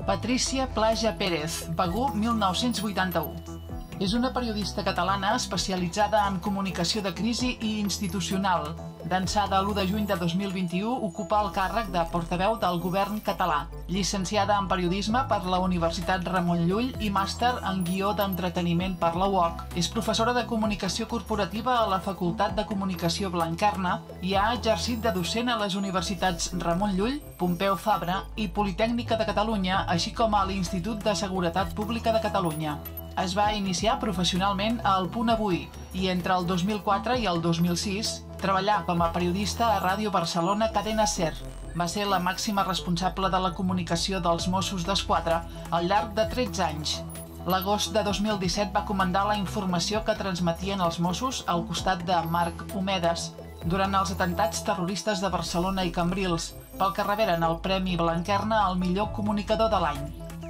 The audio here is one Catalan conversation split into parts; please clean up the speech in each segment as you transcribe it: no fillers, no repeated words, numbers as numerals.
Patricia Plaja Pérez, Begur 1981. És una periodista catalana especialitzada en comunicació de crisi i institucional. D'ençà de l'1 de juny de 2021 ocupa el càrrec de portaveu del govern català. Llicenciada en periodisme per la Universitat Ramon Llull i màster en guió d'entreteniment per la UOC. És professora de comunicació corporativa a la Facultat de Comunicació Blanquerna i ha exercit de docent a les universitats Ramon Llull, Pompeu Fabra i Politècnica de Catalunya, així com a l'Institut de Seguretat Pública de Catalunya. Es va iniciar professionalment a El Punt Avui i entre el 2004 i el 2006 treballà com a periodista a Ràdio Barcelona Cadena SER. Va ser la màxima responsable de la comunicació dels Mossos d'Esquadra al llarg de 13 anys. L'agost de 2017 va comandar la informació que transmetien els Mossos al costat de Marc Homedes durant els atentats terroristes de Barcelona i Cambrils, pel que reberen el Premi Blanquerna al millor comunicador de l'any.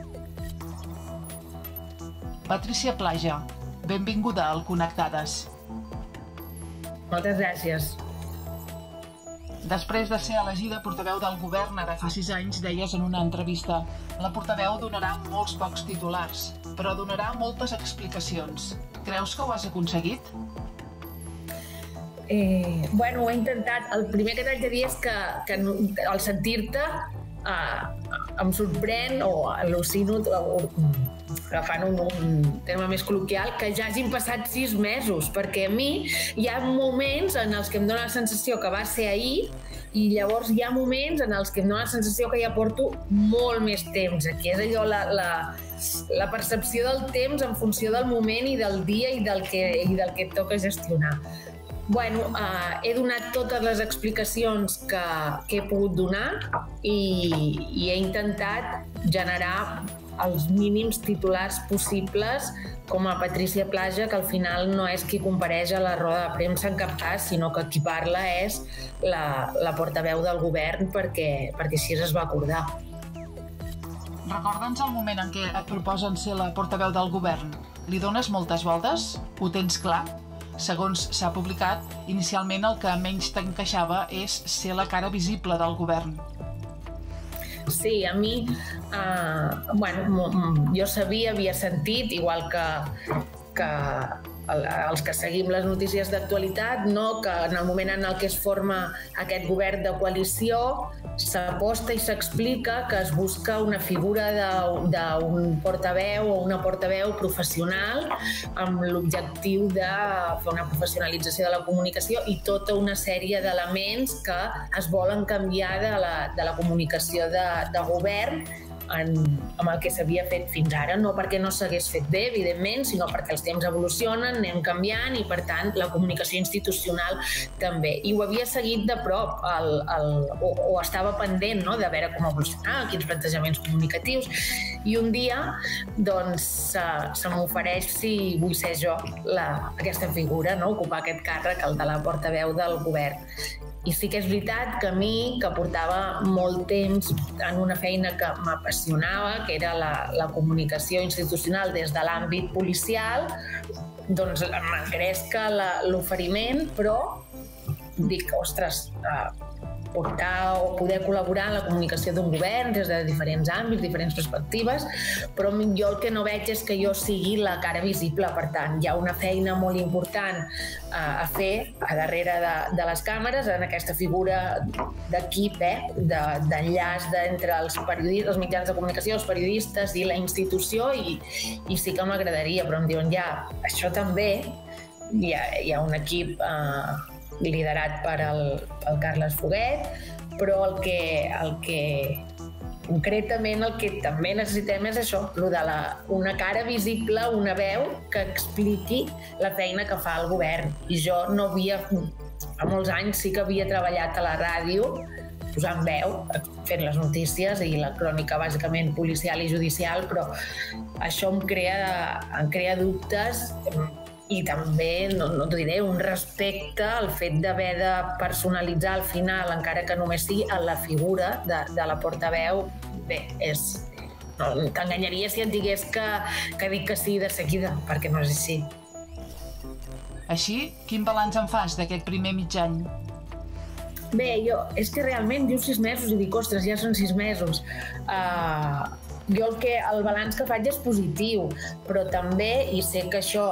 Patricia Plaja, benvinguda al Connectades. Moltes gràcies. Després de ser elegida portaveu del govern ara fa 6 anys, deies en una entrevista, la portaveu donarà molts pocs titulars, però donarà moltes explicacions. Creus que ho has aconseguit? Bueno, ho he intentat. El primer que t'haig de dir és que al sentir-te em sorprèn o al·lucino, agafant un terme més col·loquial, que ja hagin passat 6 mesos, perquè a mi hi ha moments en els que em dóna la sensació que va ser ahir i llavors hi ha moments en els que em dóna la sensació que ja porto molt més temps aquí. És allò, la percepció del temps en funció del moment i del dia i del que et toca gestionar. Bueno, he donat totes les explicacions que he pogut donar i he intentat generar els mínims titulars possibles com a Patricia Plaja, que al final no és qui compareix a la roda de premsa en cap cas, sinó que qui parla és la portaveu del govern perquè així es va acordar. Recorda'ns el moment en què et proposen ser la portaveu del govern. Li dones moltes voltes? Ho tens clar? Segons s'ha publicat, inicialment el que menys t'encaixava és ser la cara visible del govern. Sí, a mi, jo havia sentit, igual que els que seguim les notícies d'actualitat, que en el moment en el que es forma aquest govern de coalició s'aposta i s'explica que es busca una figura d'un portaveu o una portaveu professional amb l'objectiu de fer una professionalització de la comunicació i tota una sèrie d'elements que es volen canviar de la comunicació de govern amb el que s'havia fet fins ara, no perquè no s'hagués fet bé, evidentment, sinó perquè els temps evolucionen, anem canviant i, per tant, la comunicació institucional també. I ho havia seguit de prop, o estava pendent de veure com evolucionava, quins plantejaments comunicatius, i un dia doncs, se m'ofereix si vull ser jo aquesta figura, ocupar aquest càrrec, el de la portaveu del govern. I sí que és veritat que a mi, que portava molt temps en una feina que m'apassionava, que era la comunicació institucional des de l'àmbit policial, doncs m'engresca l'oferiment, però dic, ostres, portar o poder col·laborar en la comunicació d'un govern des de diferents àmbits, diferents perspectives, però jo el que no veig és que jo sigui la cara visible. Per tant, hi ha una feina molt important a fer a darrere de les càmeres, en aquesta figura d'equip, d'enllaç entre els mitjans de comunicació, els periodistes i la institució, i sí que m'agradaria, però em diuen, ja, això també, hi ha un equip liderat per el Carles Foguet, però concretament el que també necessitem és això, una cara visible, una veu que expliqui la feina que fa el govern. I jo fa molts anys sí que havia treballat a la ràdio, posant veu, fent les notícies i la crònica bàsicament policial i judicial, però això em crea dubtes i també, no t'ho diré, un respecte al fet d'haver de personalitzar al final, encara que només sigui a la figura de la portaveu. Bé, t'enganyaria si et digués que dic que sí de seguida, perquè no és així. Així, quin balanç en fas d'aquest primer mig any? Bé, és que realment dius 6 mesos i dic, ostres, ja són 6 mesos. jo el balanç que faig és positiu, però també, i sé que això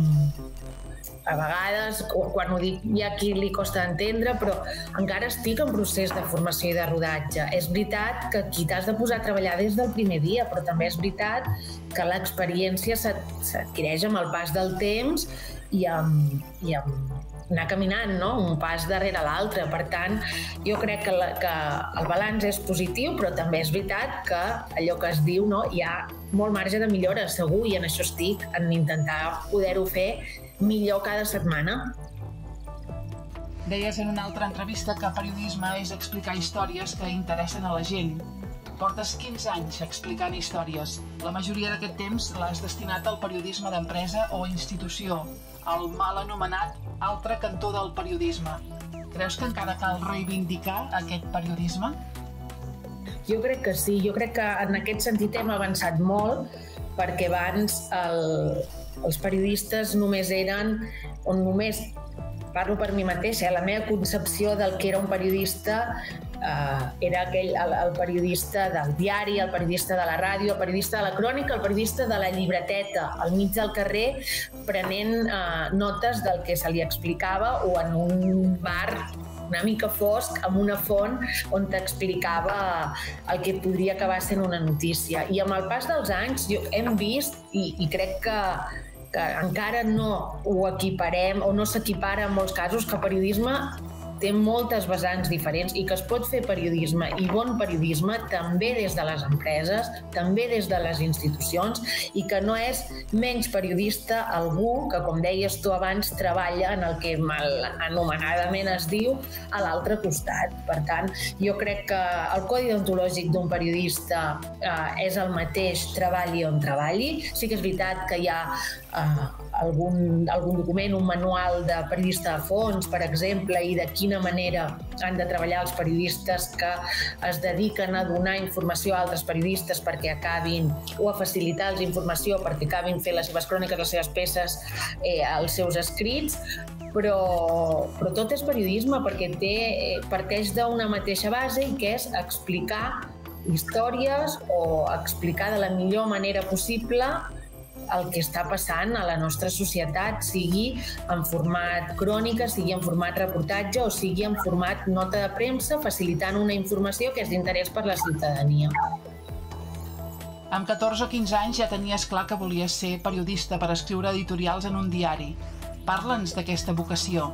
a vegades, quan ho dic, hi ha qui li costa entendre, però encara estic en procés de formació i de rodatge. És veritat que aquí t'has de posar a treballar des del primer dia, però també és veritat que l'experiència s'adquireix amb el pas del temps i amb anar caminant, no? Un pas darrere l'altre. Per tant, jo crec que el balanç és positiu, però també és veritat que allò que es diu, no? Hi ha molt marge de millora, segur, i en això estic, en intentar poder-ho fer millor cada setmana. Deies en una altra entrevista que periodisme és explicar històries que interessen a la gent. Portes 15 anys explicant històries. La majoria d'aquest temps l'has destinat al periodisme d'empresa o institució, el mal anomenat altre cantó del periodisme. Creus que encara cal reivindicar aquest periodisme? Jo crec que sí. Jo crec que en aquest sentit hem avançat molt, perquè abans els periodistes només eren, o només, parlo per mi mateixa, la meva concepció del que era un periodista era el periodista del diari, el periodista de la ràdio, el periodista de la crònica, el periodista de la llibreteta, al mig del carrer, prenent notes del que se li explicava o en un bar una mica fosc, amb una font on t'explicava el que podria acabar sent una notícia. I amb el pas dels anys hem vist, i crec que encara no ho equiparem o no s'equipara en molts casos, que el periodisme té moltes vessants diferents i que es pot fer periodisme i bon periodisme també des de les empreses, també des de les institucions, i que no és menys periodista algú que, com deies tu abans, treballa en el que mal anomenadament es diu a l'altre costat. Per tant, jo crec que el codi deontològic d'un periodista és el mateix treballi on treballi. Sí que és veritat que hi ha algun document, un manual de periodista de fons, per exemple, i de quina manera han de treballar els periodistes que es dediquen a donar informació a altres periodistes perquè acabin, o a facilitar-los informació perquè acabin fent les seves cròniques, les seves peces, els seus escrits, però tot és periodisme perquè parteix d'una mateixa base, i que és explicar històries o explicar de la millor manera possible el que està passant a la nostra societat, sigui en format crònica, sigui en format reportatge o sigui en format nota de premsa, facilitant una informació que és d'interès per la ciutadania. Amb 14 o 15 anys ja tenies clar que volies ser periodista per escriure editorials en un diari. Parla'ns d'aquesta vocació.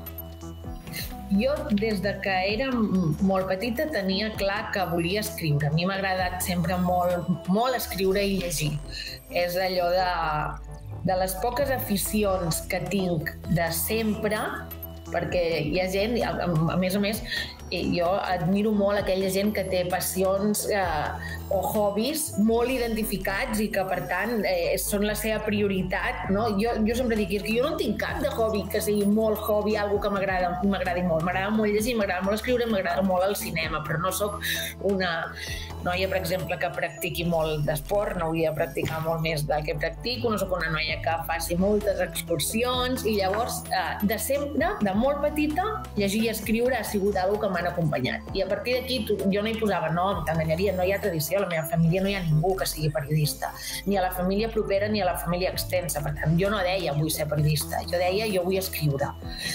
Jo, des de que era molt petita, tenia clar que volia escriure. A mi m'ha agradat sempre molt escriure i llegir. És allò de les poques aficions que tinc de sempre, perquè hi ha gent, a més, jo admiro molt aquella gent que té passions o hobbies molt identificats i que, per tant, són la seva prioritat, no? Jo sempre dic que jo no tinc cap de hobby que sigui molt hobby, algo que m'agradi molt. M'agrada molt llegir, m'agrada molt escriure, m'agrada molt el cinema, però no sóc una noia, per exemple, que practiqui molt d'esport, no hauria de practicar molt més del que practico, no sóc una noia que faci moltes excursions, i llavors, de sempre, de molt petita, llegir i escriure ha sigut algo que m'han acompanyat. I a partir d'aquí jo no hi posava nom, t'enganyaria, no hi ha tradició, a la meva família no hi ha ningú que sigui periodista, ni a la família propera ni a la família extensa. Per tant, jo no deia vull ser periodista, jo deia jo vull escriure.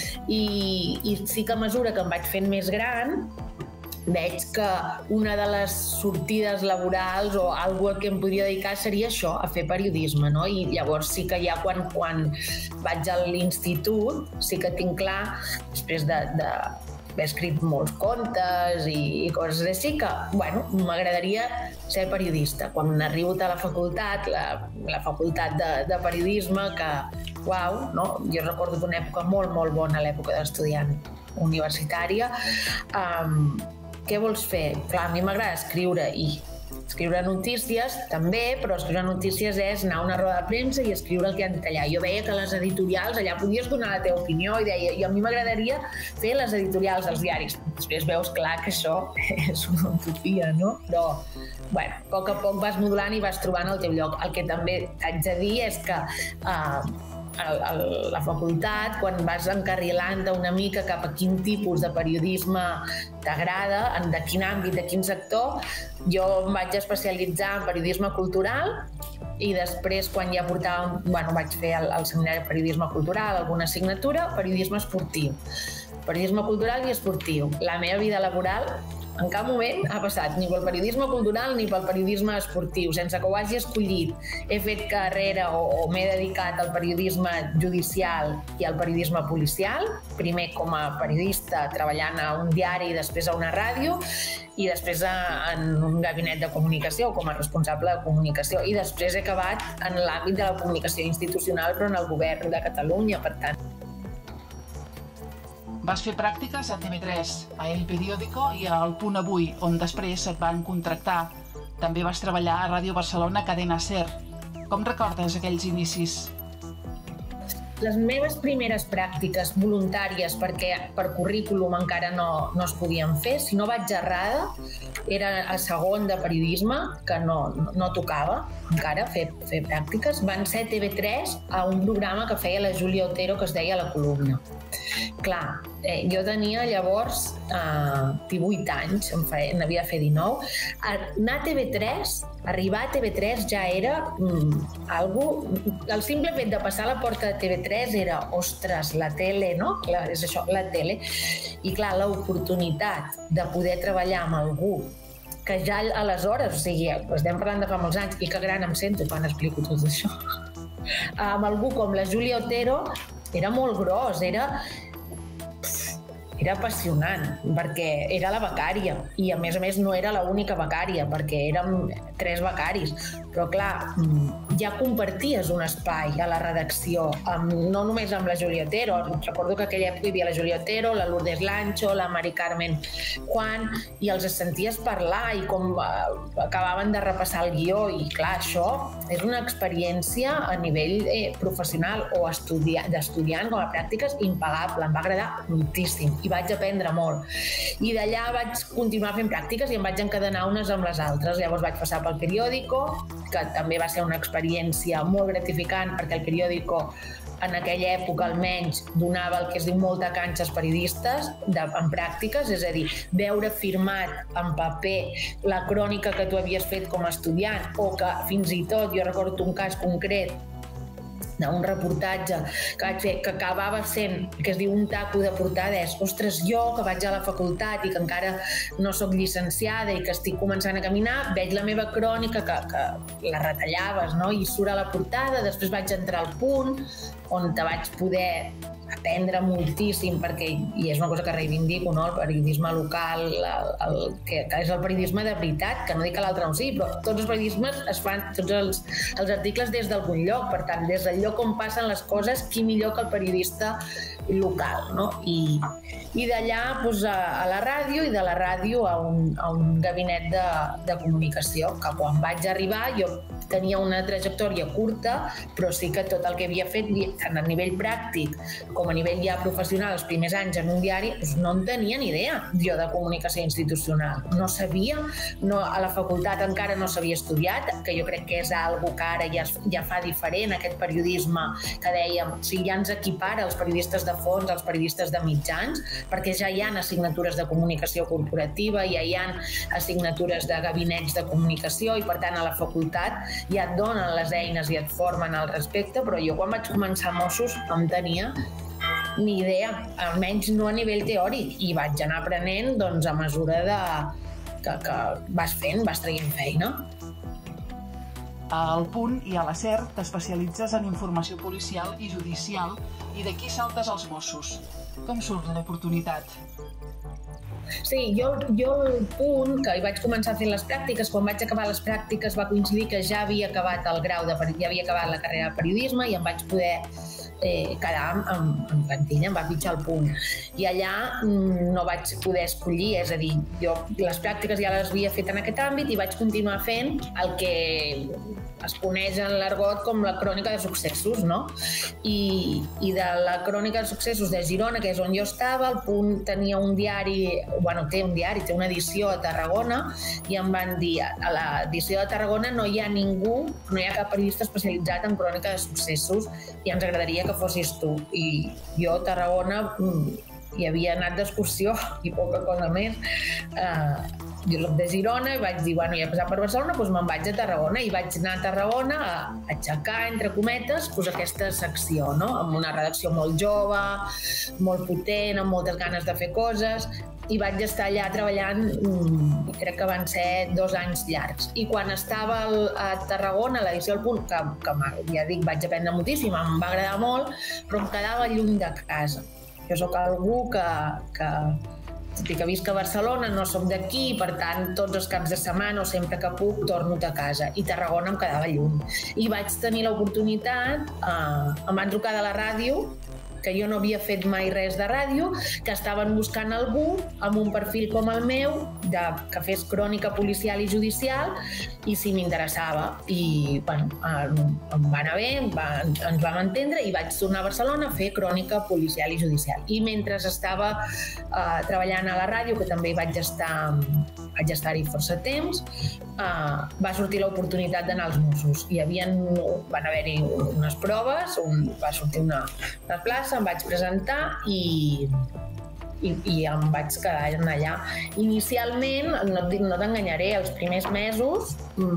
I sí que a mesura que em vaig fent més gran, veig que una de les sortides laborals o alguna que em podria dedicar seria això, a fer periodisme, no? I llavors sí que ja quan vaig a l'institut sí que tinc clar, després d'haver escrit molts contes i coses així, que m'agradaria ser periodista. Quan arribo a la facultat, la facultat de periodisme, que uau, no? Jo recordo una època molt, molt bona, l'època d'estudiant universitària. Què vols fer? Clar, a mi m'agrada escriure, i escriure notícies també, però escriure notícies és anar a una roda de premsa i escriure el que han dit allà. Jo veia que les editorials, allà podies donar la teva opinió, i deia, a mi m'agradaria fer les editorials dels diaris. Després veus clar que això és una utopia, no? Però, a poc a poc vas modulant i vas trobant el teu lloc. El que també haig de dir és que la facultat, quan vas encarrilant-te una mica cap a quin tipus de periodisme t'agrada, de quin àmbit, de quin sector, jo em vaig especialitzar en periodisme cultural i després, quan ja portava, vaig fer el seminari de periodisme cultural, alguna assignatura, periodisme esportiu. Periodisme cultural i esportiu. La meva vida laboral en cap moment ha passat ni pel periodisme cultural ni pel periodisme esportiu, sense que ho hagi escollit. He fet carrera o m'he dedicat al periodisme judicial i al periodisme policial, primer com a periodista treballant a un diari i després a una ràdio, i després en un gabinet de comunicació com a responsable de comunicació, i després he acabat en l'àmbit de la comunicació institucional però en el govern de Catalunya, per tant. Vas fer pràctiques a TV3, a El Periódico i a El Punt Avui, on després et van contractar. També vas treballar a Ràdio Barcelona Cadena SER. Com recordes aquells inicis? Les meves primeres pràctiques voluntàries, perquè per currículum encara no es podien fer, si no vaig errada, era a segon de periodisme, que no tocava encara fer pràctiques, van ser a TV3 a un programa que feia la Júlia Otero que es deia La Columna. Clar, jo tenia llavors 18 anys, n'havia de fer 19. Anar a TV3, arribar a TV3 ja era algo... El simple fet de passar a la porta de TV3 era, ostres, la tele, no? És això, la tele. I clar, l'oportunitat de poder treballar amb algú que ja aleshores, o sigui, estem parlant de fa molts anys, i que gran em sento quan explico tot això, amb algú com la Júlia Otero era molt gros, era apassionant, perquè era la becària, i a més no era l'única becària, perquè érem 3 becaris, però clar, ja comparties un espai a la redacció, no només amb la Júlia Otero. Recordo que aquella època hi havia la Júlia Otero, la Lourdes Lancho, la Mari Carmen Juan, i els senties parlar i com acabaven de repassar el guió, i clar, això és una experiència a nivell professional o d'estudiant com a pràctiques impagable, em va agradar moltíssim i vaig aprendre molt. I d'allà vaig continuar fent pràctiques i em vaig encadenar unes amb les altres. Llavors vaig passar pel Periódico, que també va ser una experiència molt gratificant, perquè el Periódico en aquella època almenys donava el que es diu molta canxa als periodistes en pràctiques, és a dir, veure firmat en paper la crònica que tu havies fet com a estudiant, o que fins i tot, jo recordo un cas concret d'un reportatge que vaig fer, que acabava sent, que es diu un taco de portada, és, ostres, jo que vaig a la facultat i que encara no sóc llicenciada i que estic començant a caminar, veig la meva crònica que la retallaves, no? I surt a la portada, després vaig entrar al Punt, on te vaig poder aprendre moltíssim, perquè, i és una cosa que reivindico, no? El periodisme local, que és el periodisme de veritat, que no dic que l'altre no sigui, però tots els periodismes es fan, tots els articles des d'algun lloc, per tant, des del lloc on passen les coses, qui millor que el periodista local, no? I d'allà a la ràdio, i de la ràdio a un gabinet de comunicació, que quan vaig arribar jo tenia una trajectòria curta, però sí que tot el que havia fet, tant a nivell pràctic com a nivell ja professional, els primers anys en un diari, no en tenia ni idea, jo, de comunicació institucional. No sabia, a la facultat encara no s'havia estudiat, que jo crec que és algo que ara ja fa diferent, aquest periodisme que dèiem, o sigui, ja ens equipara els periodistes de fons, els periodistes de mitjans, perquè ja hi ha assignatures de comunicació corporativa, ja hi ha assignatures de gabinets de comunicació, i per tant a la facultat ja et donen les eines i et formen al respecte, però jo quan vaig començar a Mossos no en tenia ni idea, almenys no a nivell teòric, i vaig anar aprenent doncs, a mesura que vas fent, vas traient feina. Al Punt i a la SER t'especialitzes en informació policial i judicial, i d'aquí saltes als Mossos. Com surt l'oportunitat? Sí, jo al Punt, que hi vaig començar fent les pràctiques, quan vaig acabar les pràctiques va coincidir que ja havia acabat el grau ja havia acabat la carrera de periodisme i em vaig poder quedar en plantilla, em va pitjar al Punt. I allà no vaig poder escollir, és a dir, jo les pràctiques ja les havia fet en aquest àmbit i vaig continuar fent el que es coneix en l'argot com la crònica de successos, no? I de la crònica de successos de Girona, que és on jo estava, el Punt tenia un diari, bueno, té un diari, té una edició a Tarragona, i em van dir, a l'edició de Tarragona no hi ha ningú, no hi ha cap periodista especialitzat en crònica de successos i ens agradaria que fossis tu. I jo a Tarragona hi havia anat d'excursió i poca cosa més, jo soc de Girona i vaig dir, bueno, ja he passat per Barcelona, doncs me'n vaig a Tarragona, i vaig anar a Tarragona a aixecar, entre cometes, aquesta secció, no? Amb una redacció molt jove, molt potent, amb moltes ganes de fer coses, i vaig estar allà treballant, crec que van ser 2 anys llargs. I quan estava a Tarragona, a l'edició del Punt, que ja dic, vaig aprendre moltíssim, em va agradar molt, però em quedava lluny de casa. Jo sóc algú que visc a Barcelona, no soc d'aquí, per tant, tots els caps de setmana o sempre que puc torno a casa. I Tarragona em quedava lluny. I vaig tenir l'oportunitat, em van trucar de la ràdio, que jo no havia fet mai res de ràdio, que estaven buscant algú amb un perfil com el meu, que fes crònica policial i judicial, i si m'interessava. I bueno, em va anar bé, ens vam entendre, i vaig tornar a Barcelona a fer crònica policial i judicial. I mentre estava treballant a la ràdio, que també vaig estar-hi força temps, va sortir l'oportunitat d'anar als Mossos. Van haver-hi unes proves, va sortir una plaça, em vaig presentar i em vaig quedar allà. Inicialment, no t'enganyaré, els primers mesos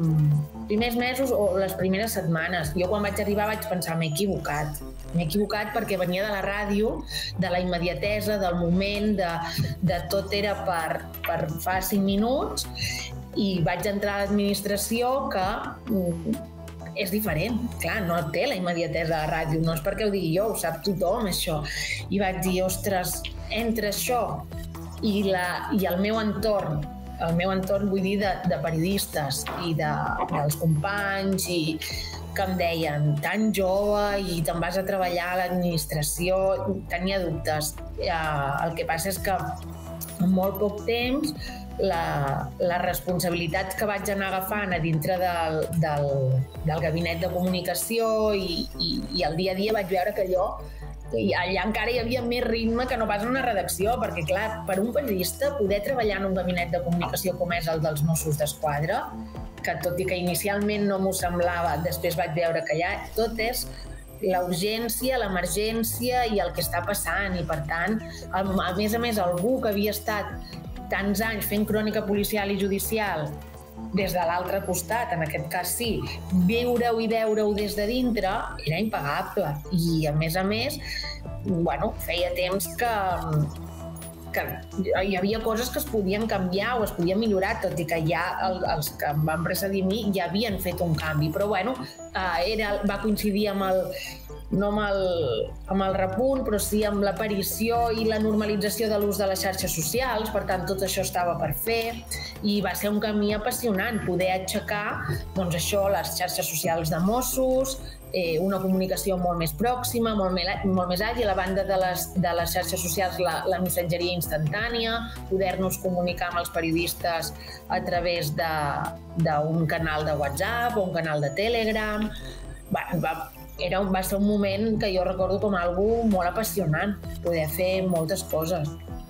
o les primeres setmanes, jo quan vaig arribar vaig pensar, m'he equivocat. M'he equivocat perquè venia de la ràdio, de la immediatesa, del moment, de tot era per fa 5 minuts, i vaig entrar a l'administració que és diferent. Clar, no té la immediatesa de la ràdio, no és perquè ho digui jo, ho sap tothom, això. I vaig dir, ostres, entre això i el meu entorn, vull dir, de periodistes i dels companys, i que em deien, tan jove i te'n vas a treballar a l'administració, tenia dubtes. El que passa és que en molt poc temps les responsabilitats que vaig anar agafant a dintre del gabinet de comunicació i el dia a dia vaig veure que allà encara hi havia més ritme que no pas en una redacció, perquè clar, per un periodista poder treballar en un gabinet de comunicació com és el dels Mossos d'Esquadra, que tot i que inicialment no m'ho semblava, després vaig veure que allà tot és la urgència, l'emergència i el que està passant, i per tant, a més, algú que havia estat tants anys fent crònica policial i judicial des de l'altre costat, en aquest cas sí, viure-ho i veure-ho des de dintre era impagable. I a més, feia temps que hi havia coses que es podien canviar o es podien millorar, tot i que ja els que em van precedir a mi ja havien fet un canvi. Però va coincidir no amb el repunt, però sí amb l'aparició i la normalització de l'ús de les xarxes socials, per tant tot això estava per fer, i va ser un camí apassionant poder aixecar les xarxes socials de Mossos, una comunicació molt més pròxima, molt més àgil, a banda de les xarxes socials, la missatgeria instantània, poder-nos comunicar amb els periodistes a través d'un canal de WhatsApp o un canal de Telegram. Va ser un moment que jo recordo com algo molt apassionant, poder fer moltes coses.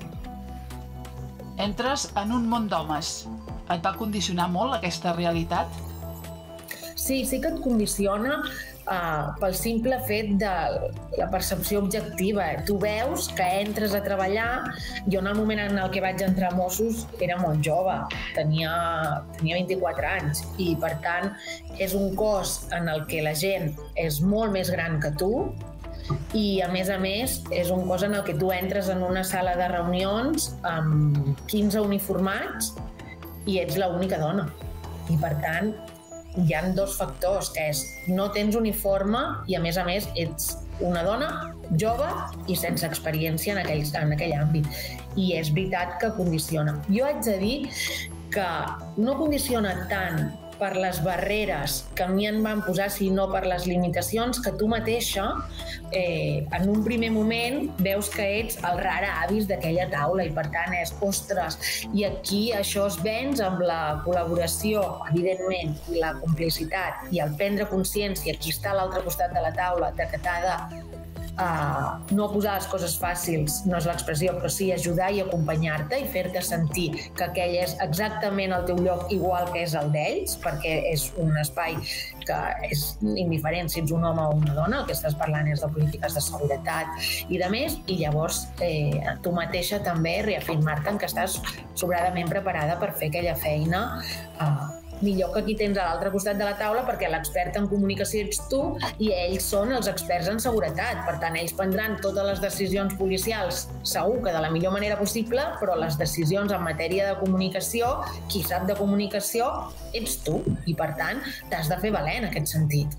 Entres en un món d'homes. Et va condicionar molt aquesta realitat? Sí que et condiciona pel simple fet de la percepció objectiva. Tu veus que entres a treballar. Jo en el moment en el que vaig entrar a Mossos era molt jove, tenia 24 anys, i per tant és un cos en el que la gent és molt més gran que tu, i a més és un cos en el que tu entres en una sala de reunions amb 15 uniformats i ets l'única dona. I per tant hi ha 2 factors, que és no tens uniforme i a més ets una dona jove i sense experiència en aquell àmbit. I és veritat que condiciona. Jo haig de dir que no condiciona tant per les barreres que a mi em van posar, sinó per les limitacions que tu mateixa, en un primer moment, veus que ets el rare avis d'aquella taula i, per tant, és, ostres, i aquí això es venç amb la col·laboració, evidentment, i la complicitat, i el prendre consciència, qui està a l'altre costat de la taula, de que t'ha de no posar les coses fàcils, no és l'expressió, però sí ajudar i acompanyar-te i fer-te sentir que aquell és exactament el teu lloc igual que és el d'ells, perquè és un espai que és indiferent si ets un home o una dona, el que estàs parlant és de polítiques de seguretat i de més, i llavors tu mateixa també reafirmar-te en que estàs sobradament preparada per fer aquella feina millor que qui tens a l'altre costat de la taula, perquè l'expert en comunicació ets tu i ells són els experts en seguretat. Per tant, ells prendran totes les decisions policials, segur que de la millor manera possible, però les decisions en matèria de comunicació, qui sap de comunicació, ets tu. I, per tant, t'has de fer valer en aquest sentit.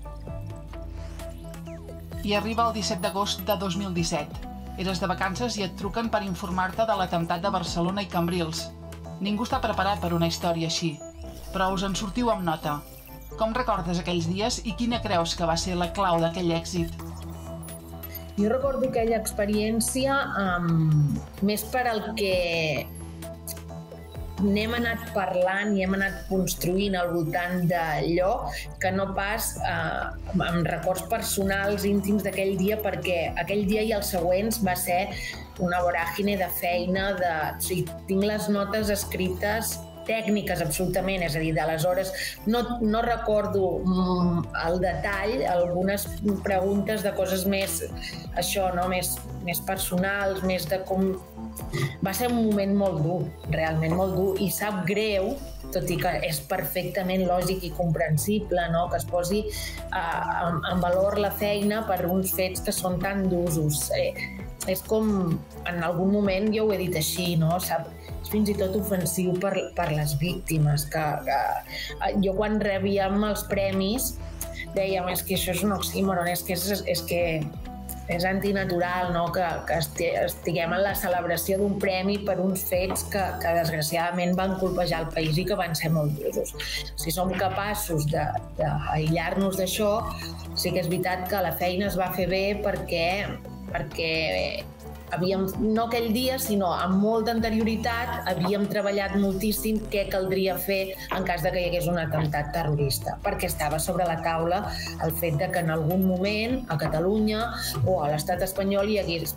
I arriba el 17 d'agost de 2017. Eres de vacances i et truquen per informar-te de l'atemptat de Barcelona i Cambrils. Ningú està preparat per una història així, però us en sortiu amb nota. Com recordes aquells dies i quina creus que va ser la clau d'aquell èxit? Jo recordo aquella experiència més per al que n'hem anat parlant i hem anat construint al voltant d'allò que no pas amb records personals íntims d'aquell dia, perquè aquell dia i els següents va ser una voràgine de feina, tinc les notes escrites tècniques absolutament, és a dir, d'aleshores no recordo al detall algunes preguntes de coses més, això, no? més personals, més de com... Va ser un moment molt dur, realment molt dur, i sap greu, tot i que és perfectament lògic i comprensible, no? Que es posi en valor la feina per uns fets que són tan d'usos. És com, en algun moment, jo ho he dit així, no? És fins i tot ofensiu per les víctimes. Jo quan rebíem els premis dèiem, és que això és un oxímoron, és que és antinatural, no? Que estiguem en la celebració d'un premi per uns fets que desgraciadament van colpejar el país i que van ser molt d'usos. Si som capaços d'aïllar-nos d'això, sí que és veritat que la feina es va fer bé perquè havíem, no aquell dia, sinó amb molta anterioritat, havíem treballat moltíssim què caldria fer en cas de que hi hagués un atemptat terrorista, perquè estava sobre la taula el fet de que en algun moment a Catalunya o a l'estat espanyol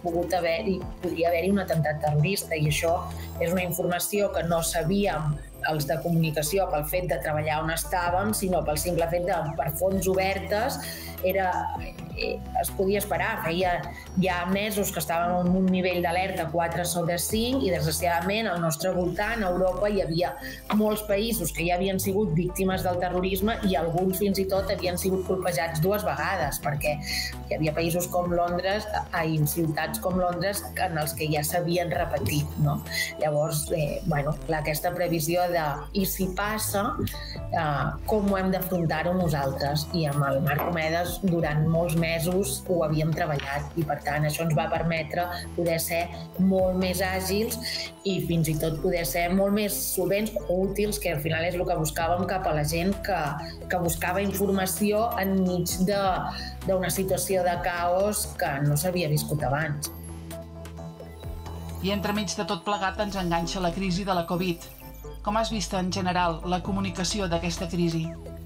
podria haver-hi un atemptat terrorista, i això és una informació que no sabíem els de comunicació pel fet de treballar on estàvem, sinó pel simple fet de, per fonts obertes, es podia esperar. Feia ja mesos que estàvem en un nivell d'alerta 4/5 i, desgraciadament, al nostre voltant, a Europa, hi havia molts països que ja havien sigut víctimes del terrorisme i alguns fins i tot havien sigut colpejats 2 vegades, perquè hi havia països com Londres i ciutats com Londres en els que ja s'havien repetit, no? Llavors, aquesta previsió de i si passa, com ho hem d'afrontar-ho nosaltres? I amb el Marc Omedes durant molts mesos ho havíem treballat i, per tant, això ens va permetre poder ser molt més àgils i fins i tot poder ser molt més solvents o útils, que al final és el que buscàvem cap a la gent que buscava informació enmig d'una situació de caos que no s'havia viscut abans. I entremig de tot plegat ens enganxa la crisi de la Covid. Com has vist en general la comunicació d'aquesta crisi?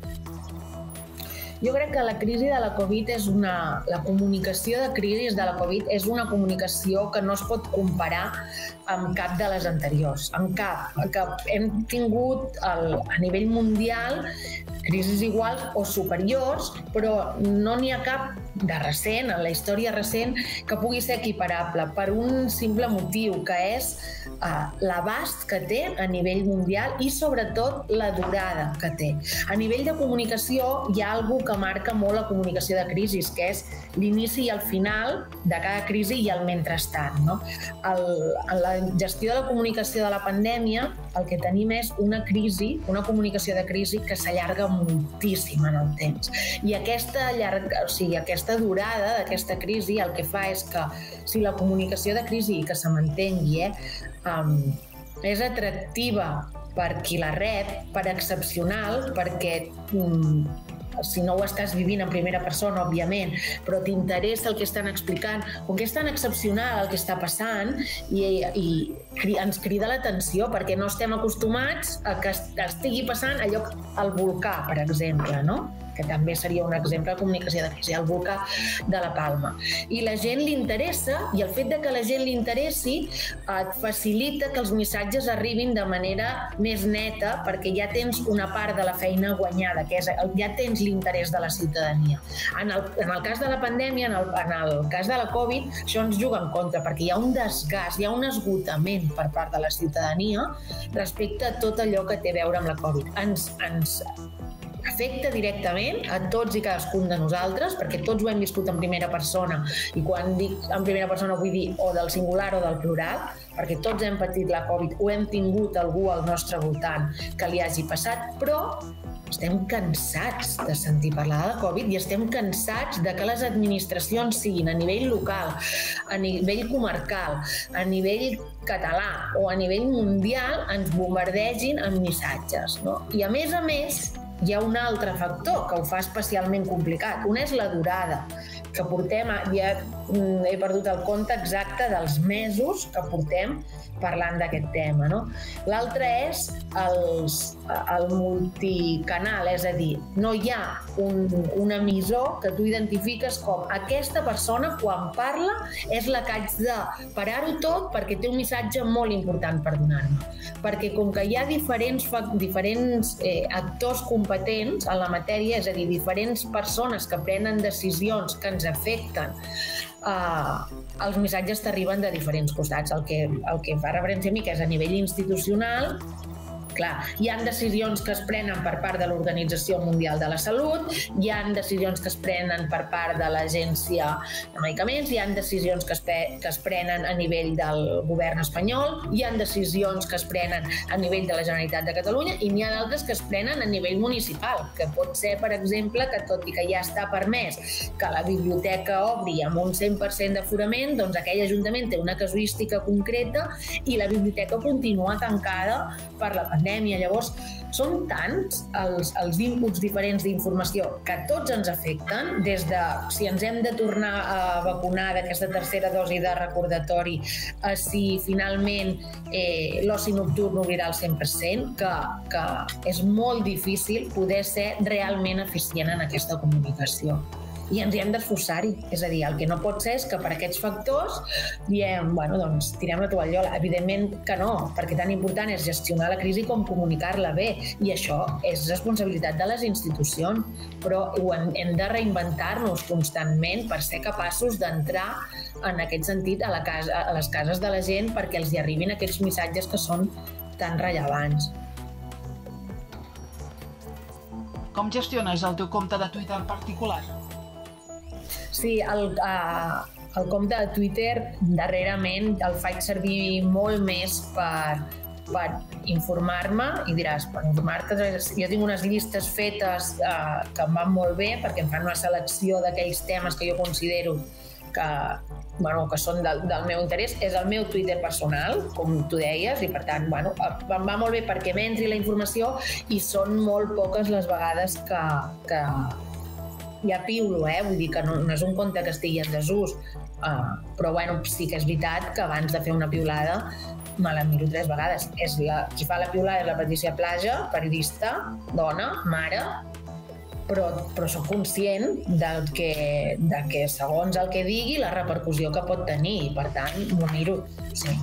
Jo crec que la crisi de la Covid la comunicació de crisis de la Covid és una comunicació que no es pot comparar amb cap de les anteriors, amb cap. Que hem tingut a nivell mundial crisis iguals o superiors, però no n'hi ha cap de recent, en la història recent, que pugui ser equiparable per un simple motiu, que és l'abast que té a nivell mundial i, sobretot, la durada que té. A nivell de comunicació hi ha alguna que marca molt la comunicació de crisis, que és l'inici i el final de cada crisi i el mentrestant, no? En la gestió de la comunicació de la pandèmia, el que tenim és una crisi, una comunicació de crisi que s'allarga moltíssim en el temps. I aquesta durada d'aquesta crisi el que fa és que si la comunicació de crisi que se mantengui és atractiva per qui la rep, per excepcional, perquè si no ho estàs vivint en primera persona, òbviament, però t'interessa el que estan explicant, com que és tan excepcional el que està passant i ens crida l'atenció perquè no estem acostumats a que estigui passant allò al volcà, per exemple, no? Que també seria un exemple de comunicació de crisi, el volcà de la Palma. I la gent li interessa, i el fet de que la gent li interessi et facilita que els missatges arribin de manera més neta, perquè ja tens una part de la feina guanyada, que és, ja tens l'interès de la ciutadania. En el cas de la pandèmia, en el cas de la Covid, això ens juga en contra, perquè hi ha un desgast, hi ha un esgotament per part de la ciutadania respecte a tot allò que té a veure amb la Covid. Ens afecta directament a tots i cadascun de nosaltres, perquè tots ho hem viscut en primera persona, i quan dic en primera persona vull dir o del singular o del plural, perquè tots hem patit la Covid o hem tingut algú al nostre voltant que li hagi passat, però estem cansats de sentir parlar de la Covid i estem cansats de que les administracions siguin a nivell local, a nivell comarcal, a nivell català o a nivell mundial ens bombardegin amb missatges, no? I a més, hi ha un altre factor que ho fa especialment complicat. Un és la durada, que portem, ja he perdut el compte exacte dels mesos que portem parlant d'aquest tema, no? L'altre és el multicanal, és a dir, no hi ha un emissor que tu identifiques com aquesta persona quan parla és la que haig de parar-ho tot perquè té un missatge molt important per donar-me. Perquè com que hi ha diferents actors competents en la matèria, és a dir, diferents persones que prenen decisions que ens afecten, els missatges t'arriben de diferents costats. El que fa referència a mi, que és a nivell institucional, clar, hi ha decisions que es prenen per part de l'Organització Mundial de la Salut, hi ha decisions que es prenen per part de l'Agència de Medicaments, hi ha decisions que es prenen a nivell del govern espanyol, hi ha decisions que es prenen a nivell de la Generalitat de Catalunya i n'hi ha d'altres que es prenen a nivell municipal, que pot ser, per exemple, que tot i que ja està permès que la biblioteca obri amb un 100% d'aforament, doncs aquell ajuntament té una casuística concreta i la biblioteca continua tancada per la pandèmia. Llavors, són tants els inputs diferents d'informació que tots ens afecten, des de si ens hem de tornar a vacunar d'aquesta tercera dosi de recordatori, a si finalment l'oci nocturn obrirà al 100%, que és molt difícil poder ser realment eficient en aquesta comunicació. I ens hi hem d'esforçar-hi. És a dir, el que no pot ser és que per aquests factors diem, bueno, doncs tirem la tovallola. Evidentment que no, perquè tan important és gestionar la crisi com comunicar-la bé. I això és responsabilitat de les institucions, però hem de reinventar-nos constantment per ser capaços d'entrar en aquest sentit a les cases de la gent perquè els hi arribin aquests missatges que són tan rellevants. Com gestiones el teu compte de Twitter particular? Sí, el compte de Twitter darrerament el faig servir molt més per informar-me, i diràs, per informar-te, jo tinc unes llistes fetes que em van molt bé perquè em fan una selecció d'aquells temes que jo considero que són del meu interès. És el meu Twitter personal, com tu deies, i per tant, em va molt bé perquè m'entri la informació i són molt poques les vegades que ja piulo, vull dir que no és un compte que estigui en desús, però sí que és veritat que abans de fer una piulada me la miro 3 vegades. Qui fa la piulada és la Patricia Plaja, periodista, dona, mare, però soc conscient de que segons el que digui la repercussió que pot tenir, i per tant m'ho miro, sí.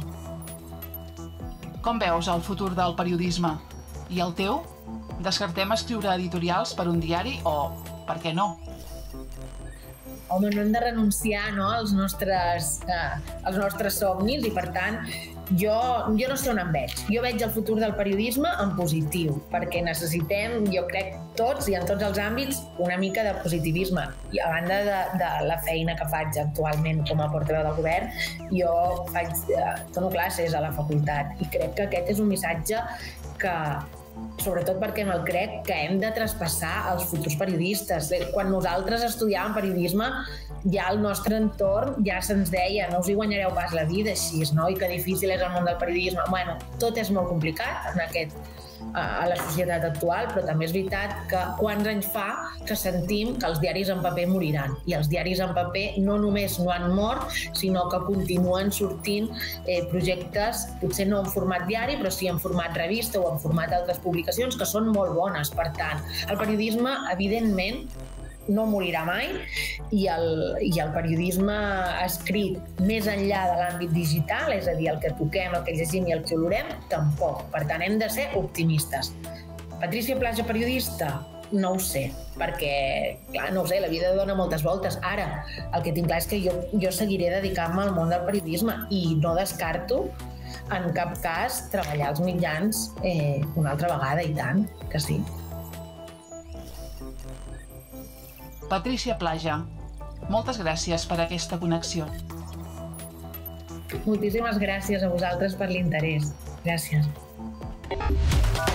Com veus el futur del periodisme? I el teu? Descartem escriure editorials per un diari o per què no? Home, no hem de renunciar als nostres somnis i, per tant, jo no sé on em veig. Jo veig el futur del periodisme en positiu, perquè necessitem, jo crec, tots i en tots els àmbits, una mica de positivisme. I a banda de la feina que faig actualment com a portaveu del govern, jo dono classes a la facultat i crec que aquest és un missatge que, sobretot perquè me'l crec, que hem de traspassar als futurs periodistes. Quan nosaltres estudiàvem periodisme, ja al nostre entorn ja se'ns deia no us hi guanyareu pas la vida així, no? I que difícil és el món del periodisme. Bueno, tot és molt complicat a la societat actual, però també és veritat que quants anys fa que sentim que els diaris en paper moriran. I els diaris en paper no només no han mort, sinó que continuen sortint projectes, potser no en format diari, però sí en format revista o en format d'altres publicacions, que són molt bones. Per tant, el periodisme, evidentment, no morirà mai i el periodisme escrit més enllà de l'àmbit digital, és a dir, el que toquem, el que llegim i el que olorem, tampoc. Per tant, hem de ser optimistes. Patrícia Plaja, periodista? No ho sé, perquè, clar, no ho sé, la vida dona moltes voltes. Ara, el que tinc clar és que jo seguiré dedicant-me al món del periodisme i no descarto en cap cas treballar als mitjans una altra vegada, i tant, que sí. Patrícia Plaja, moltes gràcies per aquesta connexió. Moltíssimes gràcies a vosaltres per l'interès. Gràcies.